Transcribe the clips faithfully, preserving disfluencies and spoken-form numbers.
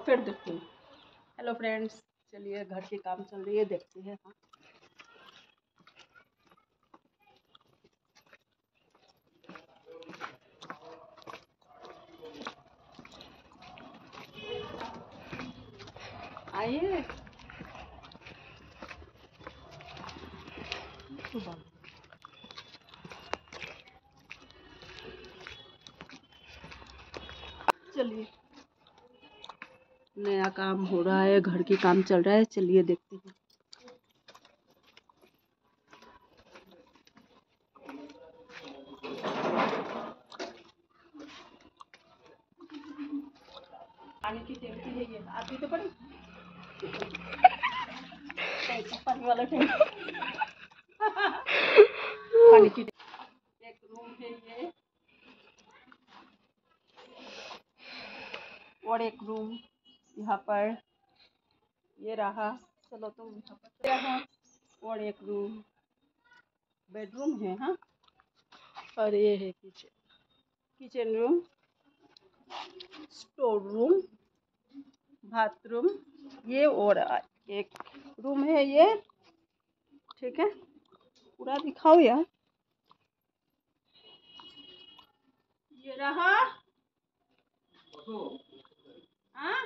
फिर देखते हैं। हेलो फ्रेंड्स, चलिए घर के काम चल रही है, देखते हैं। हाँ, आइए। चलिए, नया काम हो रहा है, घर के काम चल रहा है, चलिए देखते हैं। पानी की टैंकी है ये, आती तो पड़ी पानी वाला टैंकी। पानी की एक रूम है ये, और एक रूम यहाँ पर ये रहा। चलो तुम यहाँ पर रहा, और एक रूम बेडरूम है। हाँ, और ये है kitchen, kitchen room, store room, bathroom, ये और एक रूम है ये। ठीक है, पूरा दिखाओ यार। ये रहा। हाँ,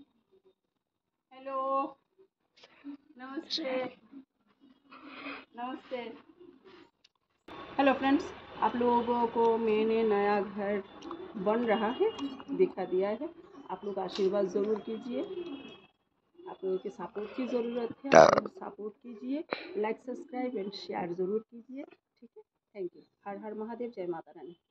हेलो, नमस्ते, नमस्ते। हेलो फ्रेंड्स, आप लोगों को मैंने नया घर बन रहा है दिखा दिया है। आप लोग आशीर्वाद ज़रूर कीजिए, आप लोगों के सपोर्ट की ज़रूरत है। आप लोग सपोर्ट कीजिए, लाइक सब्सक्राइब एंड शेयर ज़रूर कीजिए। ठीक है, थैंक यू। हर हर महादेव, जय माता रानी।